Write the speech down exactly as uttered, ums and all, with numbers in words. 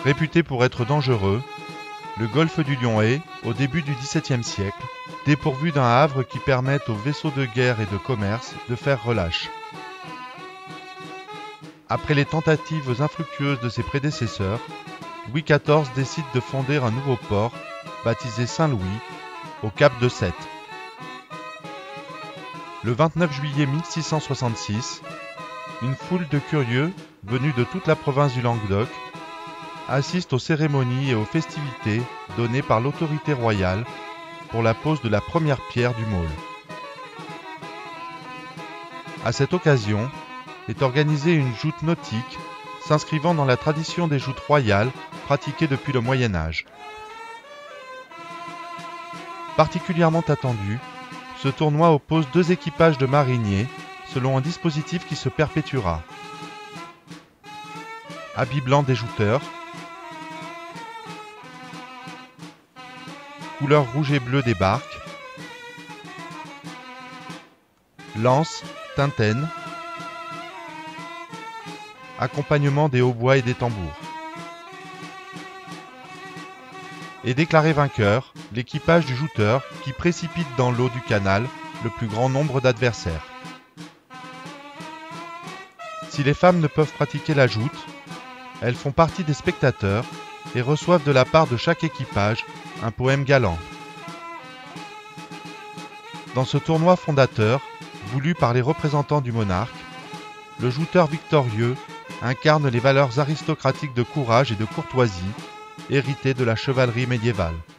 Réputé pour être dangereux, le golfe du Lion est, au début du dix-septième siècle, dépourvu d'un havre qui permette aux vaisseaux de guerre et de commerce de faire relâche. Après les tentatives infructueuses de ses prédécesseurs, Louis quatorze décide de fonder un nouveau port, baptisé Saint-Louis, au cap de Sète. Le vingt-neuf juillet mille six cent soixante-six, une foule de curieux, venus de toute la province du Languedoc, assiste aux cérémonies et aux festivités données par l'autorité royale pour la pose de la première pierre du môle. À cette occasion, est organisée une joute nautique s'inscrivant dans la tradition des joutes royales pratiquées depuis le Moyen Âge. Particulièrement attendu, ce tournoi oppose deux équipages de mariniers selon un dispositif qui se perpétuera. Habits blancs des jouteurs, couleur rouge et bleu des barques, lance, tintaine, accompagnement des hautbois et des tambours. Et déclaré vainqueur, l'équipage du jouteur qui précipite dans l'eau du canal le plus grand nombre d'adversaires. Si les femmes ne peuvent pratiquer la joute, elles font partie des spectateurs et reçoivent de la part de chaque équipage un poème galant. Dans ce tournoi fondateur, voulu par les représentants du monarque, le jouteur victorieux incarne les valeurs aristocratiques de courage et de courtoisie, héritées de la chevalerie médiévale.